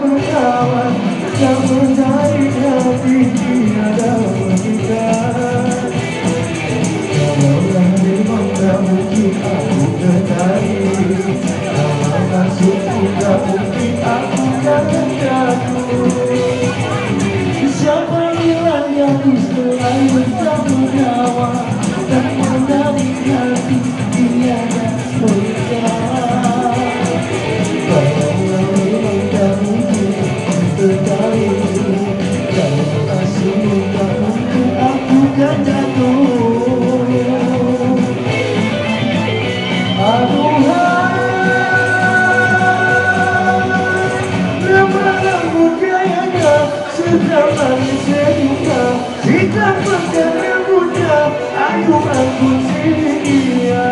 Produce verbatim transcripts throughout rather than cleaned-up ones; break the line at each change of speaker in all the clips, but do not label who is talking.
berkawan, yang menarik hati tiada mengikat. Kalaulah memang tak mungkin aku tertarik, kalau maksudku tak mungkin aku akan jatuh. Siapa bilang yang selalu tak berkawan dan menarik hati tiada mengikat. Kalaulah memang tak mungkin tertarik, kalau maksudku tak mungkin aku akan jatuh. Sedang manusia juga, kita berjalan mudah, ayo aku sedia.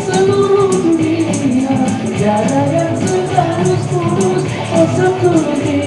Tiada yang seharus putus, oh setuju.